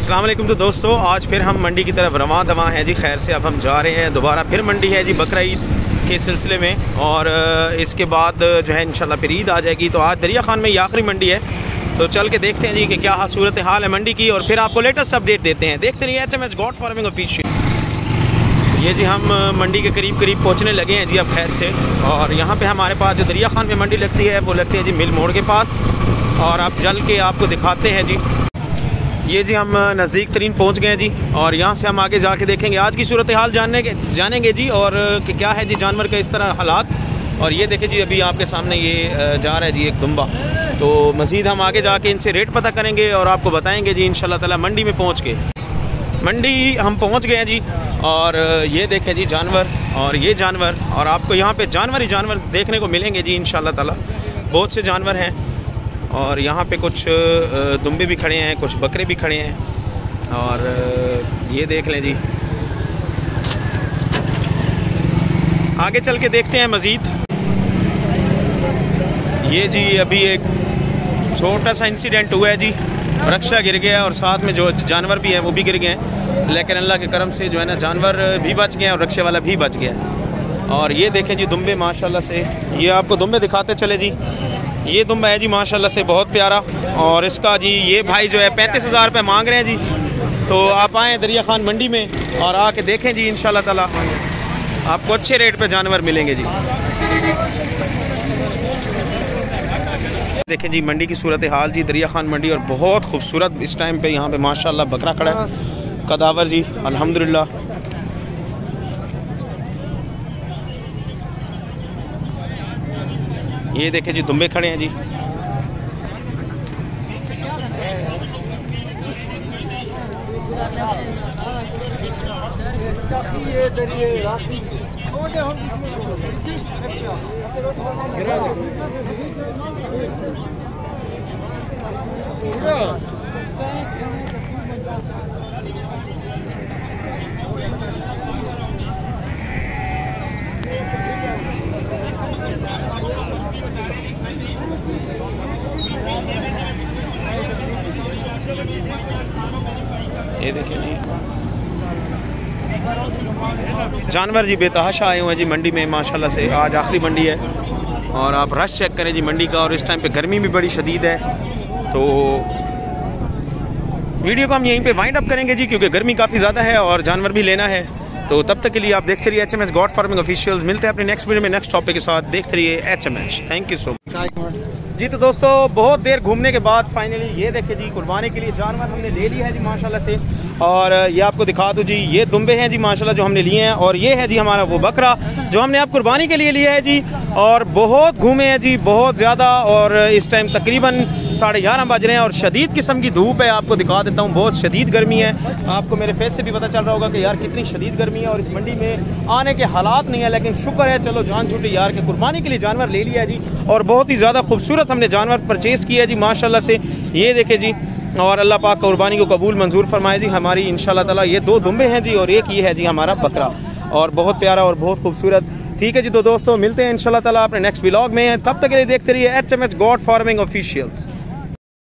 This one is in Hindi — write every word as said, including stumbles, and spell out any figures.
अस्सलाम वालेकुम। तो दोस्तों आज फिर हम मंडी की तरफ रवां दवां हैं जी। खैर से अब हम जा रहे हैं दोबारा, फिर मंडी है जी बकरा ईद के सिलसिले में, और इसके बाद जो है इंशाल्लाह फिर ईद आ जाएगी। तो आज दरिया खान में ये आखिरी मंडी है, तो चल के देखते हैं जी कि क्या सूरत हाल है मंडी की, और फिर आपको लेटेस्ट अपडेट देते हैं। देखते रहिए H M H god farming official. ये जी हम मंडी के करीब करीब पहुंचने लगे हैं जी अब खैर से, और यहाँ पे हमारे पास जो दरिया खान में मंडी लगती है वो लगती है जी मिल मोड़ के पास, और आप चल के आपको दिखाते हैं जी। ये जी हम नज़दीक तरीन पहुँच गए हैं जी, और यहाँ से हम आगे जाके देखेंगे आज की सूरत हाल जानने के जानेंगे जी, और कि क्या है जी जानवर का इस तरह हालात। और ये देखें जी अभी आपके सामने ये जा रहा है जी एक दुम्बा, तो मज़ीद हम आगे जाके इनसे रेट पता करेंगे और आपको बताएंगे जी इंशाल्लाह ताला। मंडी में पहुँच के मंडी हम पहुँच गए हैं जी, और ये देखें जी जानवर और ये जानवर, और आपको यहाँ पे जानवर ही जानवर देखने को मिलेंगे जी इंशाल्लाह ताला। बहुत से जानवर हैं, और यहाँ पे कुछ दुम्बे भी खड़े हैं, कुछ बकरे भी खड़े हैं, और ये देख लें जी। आगे चल के देखते हैं मज़ीद। ये जी अभी एक छोटा सा इंसिडेंट हुआ है जी, रक्षा गिर गया और साथ में जो जानवर भी हैं वो भी गिर गए हैं, लेकिन अल्लाह के करम से जो है ना जानवर भी बच गए हैं और रक्षा वाला भी बच गया। और ये देखें जी दुम्बे माशाल्लाह से, ये आपको दुम्बे दिखाते चले जी। ये दुम्बा है जी माशाल्लाह से बहुत प्यारा, और इसका जी ये भाई जो है पैंतीस हज़ार रुपये मांग रहे हैं जी। तो आप आएँ दरिया खान मंडी में और आके देखें जी इंशाल्लाह ताला आपको अच्छे रेट पे जानवर मिलेंगे जी। देखें जी मंडी की सूरत हाल जी, दरिया खान मंडी, और बहुत खूबसूरत इस टाइम पे यहाँ पे माशाल्लाह बकरा खड़ा है, कदावर जी अल्हम्दुलिल्लाह। ये देखें जी दुम्बे खड़े हैं जी। ये देखिए जी जानवर जी बेतहाशा आए हुए हैं जी मंडी में माशाल्लाह से। आज आखिरी मंडी है, और आप रश चेक करें जी मंडी का, और इस टाइम पे गर्मी भी बड़ी शदीद है। तो वीडियो को हम यहीं पे वाइंड अप करेंगे जी, क्योंकि गर्मी काफ़ी ज़्यादा है और जानवर भी लेना है। तो तब तक के लिए आप देखते रहिए H M H god farming officials. मिलते हैं अपने नेक्स्ट वीडियो में नेक्स्ट टॉपिक के साथ। देखते रहिए H M H. Thank you so much जी। तो दोस्तों बहुत देर घूमने के बाद फाइनली ये देखे जी कुर्बानी के लिए जानवर हमने ले लिया है जी माशाल्लाह से, और ये आपको दिखा दूँ जी। ये दुम्बे हैं जी माशाल्लाह जो हमने लिए हैं, और ये है जी हमारा वो बकरा जो हमने आप कुर्बानी के लिए लिया है जी। और बहुत घूमे हैं जी बहुत ज़्यादा, और इस टाइम तकरीबन साढ़े ग्यारह बज रहे हैं, और शदीद किस्म की धूप है। आपको दिखा देता हूँ, बहुत शदीद गर्मी है। आपको मेरे फेस से भी पता चल रहा होगा कि यार कितनी शदीद गर्मी है, और इस मंडी में आने के हालात नहीं है, लेकिन शुक्र है चलो जान छूटी यार के कुर्बानी के लिए जानवर ले लिया है जी। और बहुत ही ज़्यादा खूबसूरत हमने जानवर परचेज़ किया है जी माशाल्लाह से। ये देखे जी, और अल्लाह पाक कुर्बानी को कबूल मंजूर फरमाए जी हमारी इंशाल्लाह ताला। ये दो दुम्बे हैं जी, और एक ये है जी हमारा बकरा, और बहुत प्यारा और बहुत खूबसूरत। ठीक है जी, तो दोस्तों मिलते हैं इंशाल्लाह ताला अपने नेक्स्ट व्लॉग में। तब तक के लिए देखते रहिए H M H god farming officials.